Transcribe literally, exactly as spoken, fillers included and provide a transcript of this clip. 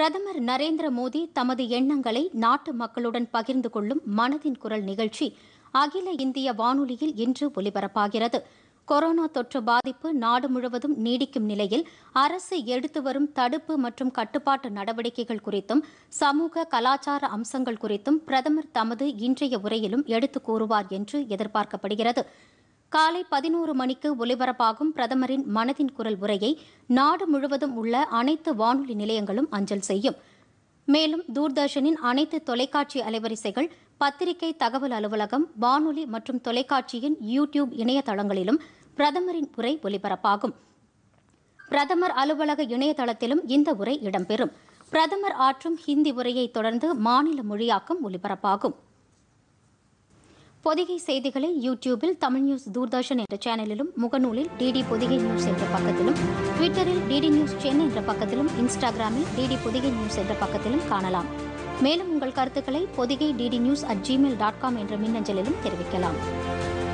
பிரதமர் நரேந்திர மோடி தமது எண்ணங்களை நாட்டு மக்களுடன் பகிர்ந்து கொள்ளும் மனதின் குரல் நிகழ்ச்சி அகில இந்திய வானொலியில் இன்று ஒலிபரப்பாகிறது. கொரோனா தொற்று பாதிப்பு நாடு முழுவதும் நீடிக்கும் நிலையில் அரசு எடுத்து வரும் தடுப்பு மற்றும் கட்டுப்பாட்டு நடவடிக்கைகள் குறித்தும் சமூக கலாச்சார அம்சங்கள் குறித்தும் பிரதமர் தமது இன்றைய உரையிலும் எடுத்துக் கூறுவார் என்று எதிர்பார்க்கப்படுகிறது. காலை பதினோரு மணிக்கு ஒலிபரப்பாகும் பிரதமரின் மனதின் குரல் உரையை நாடு முழுவதும் உள்ள அனைத்து வானொலி நிலையங்களும் அஞ்சல் செய்யும். மேலும் தூர்தர்ஷனின் அனைத்து தொலைக்காட்சி அலைவரிசைகள், பத்திரிகை தகவல் அலுவலகம், வானொலி மற்றும் தொலைக்காட்சியின் யூ டியூப் இணையதளங்களிலும் பிரதமரின் உரை ஒலிபரப்பாகும். பிரதமர் அலுவலக இணையதளத்திலும் இந்த உரை இடம்பெறும். பிரதமர் ஆற்றும் ஹிந்தி உரையை தொடர்ந்து மாநில மொழியாக்கம் ஒலிபரப்பாகும். பொதிகை செய்திகளை யூ டியூபில் தமிழ் நியூஸ் தூர்தர்ஷன் என்ற சேனலிலும், முகநூலில் டிடி பொதிகை நியூஸ் என்ற பக்கத்திலும், ட்விட்டரில் டிடி நியூஸ் சென்னை என்ற பக்கத்திலும், இன்ஸ்டாகிராமில் டிடி பொதிகை நியூஸ் என்ற பக்கத்திலும் காணலாம். மேலும் உங்கள் கருத்துக்களை Pothigai DD news at Gmail dot com என்ற மின்னஞ்சலிலும் தெரிவிக்கலாம்.